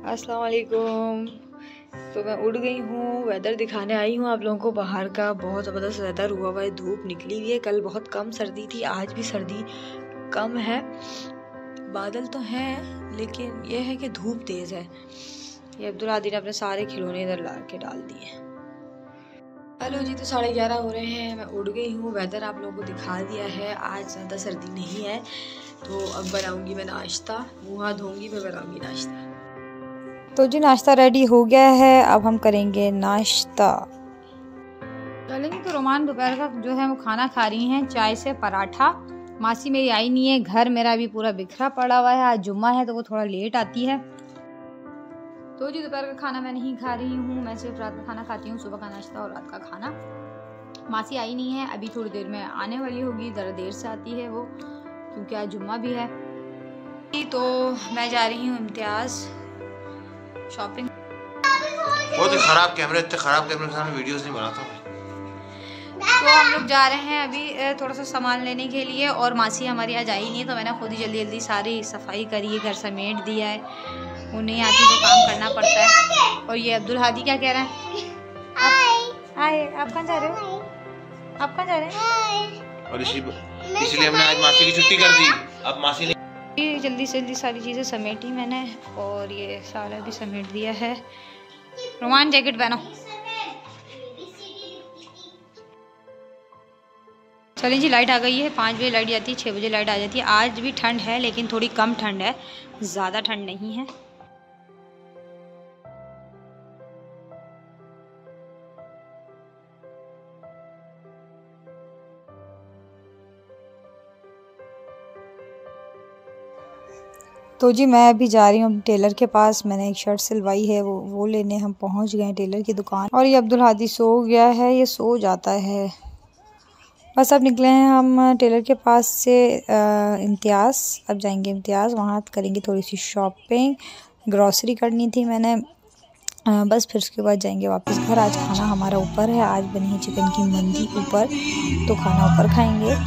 अस्सलाम वालेकुम। तो मैं उठ गई हूँ, वेदर दिखाने आई हूँ आप लोगों को। बाहर का बहुत ज़बरदस्त वेदर हुआ हुआ है, धूप निकली हुई है। कल बहुत कम सर्दी थी, आज भी सर्दी कम है। बादल तो हैं लेकिन यह है कि धूप तेज़ है। ये अब्दुल हादी ने अपने सारे खिलौने इधर ला के डाल दिए। हेलो जी, तो 11:30 हो रहे हैं, मैं उठ गई हूँ। वेदर आप लोगों को दिखा दिया है, आज ज़्यादा सर्दी नहीं है। तो अब बनाऊँगी मैं नाश्ता, मुँह हाथ धोऊँगी, मैं बनाऊँगी नाश्ता। तो जी नाश्ता रेडी हो गया है, अब हम करेंगे नाश्ता। चलेंगे। तो रोमान दोपहर का जो है वो खाना खा रही हैं, चाय से पराठा। मासी मेरी आई नहीं है, घर मेरा भी पूरा बिखरा पड़ा हुआ है। आज जुम्मा है तो वो थोड़ा लेट आती है। तो जी दोपहर का खाना मैं नहीं खा रही हूँ, मैं सिर्फ रात का खाना खाती हूँ, सुबह का नाश्ता और रात का खाना। मासी आई नहीं है, अभी थोड़ी देर में आने वाली होगी, ज़रा देर से आती है वो, क्योंकि आज जुम्मा भी है। तो मैं जा रही हूँ इम्तियाज़ शॉपिंग। बहुत ही खराब कैमरे, इतने खराब कैमरे के सामने वीडियोस नहीं बनाता। तो हम लोग जा रहे हैं अभी थोड़ा सा सामान लेने के लिए, और मासी हमारी आज आई नहीं है, तो मैंने खुद ही जल्दी जल्दी सारी सफाई करी है, घर समेट दिया है। वो नहीं आती तो काम करना पड़ता है। और ये अब्दुल हादी क्या कह रहा है? हाय, आप कहाँ जा रहे हो? आप कहाँ जा रहे हैं? और इसलिए हमने आज मासी की छुट्टी कर दी। अब मासी ने जल्दी से जल्दी सारी चीज़ें समेटी मैंने, और ये सारा भी समेट दिया है। रोमान जैकेट पहनो। चलिए जी, लाइट आ गई है। 5 बजे लाइट जाती है, 6 बजे लाइट आ जाती है। आज भी ठंड है लेकिन थोड़ी कम ठंड है, ज़्यादा ठंड नहीं है। तो जी मैं अभी जा रही हूँ टेलर के पास, मैंने एक शर्ट सिलवाई है, वो लेने हम पहुँच गए टेलर की दुकान। और ये अब्दुल हादी सो गया है, ये सो जाता है। बस अब निकले हैं हम टेलर के पास से इम्तियाज़। अब जाएंगे इम्तियाज़, वहाँ करेंगे थोड़ी सी शॉपिंग, ग्रॉसरी करनी थी मैंने। बस फिर उसके बाद जाएंगे वापस घर। आज खाना हमारा ऊपर है, आज बनी है चिकन की मंदी ऊपर, तो खाना ऊपर खाएंगे।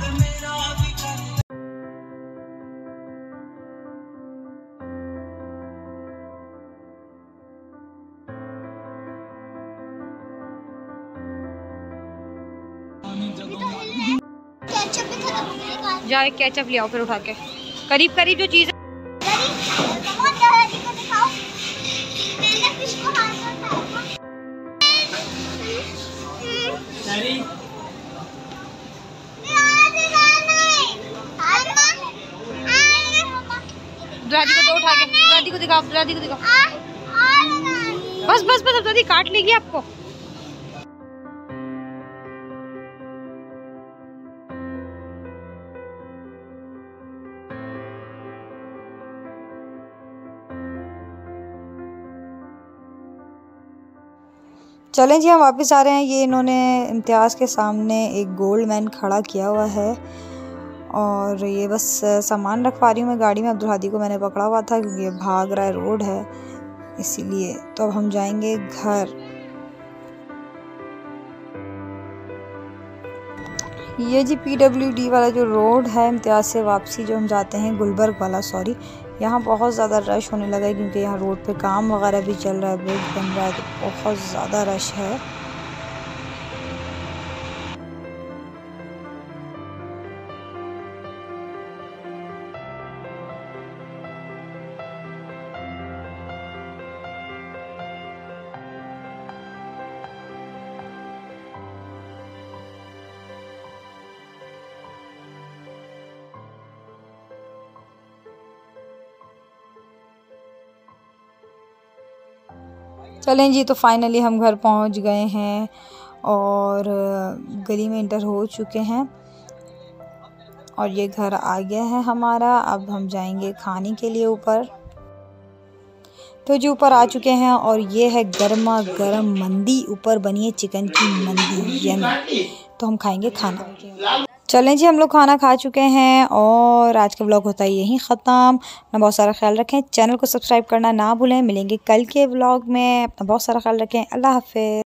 जाओ एक केचप ले आओ, फिर उठा के करीब करीब जो चीज़ दादी को, तो उठा के दादी को दिखाओ, दादी को दिखाओ। बस बस बस, अब दादी काट लेगी आपको। चलें जी, हम वापस आ रहे हैं। ये इन्होंने इम्तियाज़ के सामने एक गोल्ड मैन खड़ा किया हुआ है, और ये बस सामान रखवा रही हूँ मैं गाड़ी में। अब्दुल हादी को मैंने पकड़ा हुआ था क्योंकि ये भाग रहा है, रोड है इसीलिए। तो अब हम जाएंगे घर। ये जी PWD वाला जो रोड है, इम्तियाज़ से वापसी जो हम जाते हैं, गुलबर्ग वाला, सॉरी, यहाँ बहुत ज़्यादा रश होने लगा है क्योंकि यहाँ रोड पे काम वगैरह भी चल रहा है, ब्रिज बन रहा है, तो बहुत ज़्यादा रश है। चलें जी, तो फाइनली हम घर पहुंच गए हैं और गली में इंटर हो चुके हैं, और ये घर आ गया है हमारा। अब हम जाएंगे खाने के लिए ऊपर। तो जी ऊपर आ चुके हैं, और ये है गर्मा गर्म मंदी, ऊपर बनी है चिकन की मंदी, यम्मी। तो हम खाएंगे खाना। चलें जी, हम लोग खाना खा चुके हैं, और आज का व्लॉग होता है यहीं ख़त्म। अपना बहुत सारा ख्याल रखें, चैनल को सब्सक्राइब करना ना भूलें। मिलेंगे कल के व्लॉग में, अपना बहुत सारा ख्याल रखें। अल्लाह हाफ़िज़।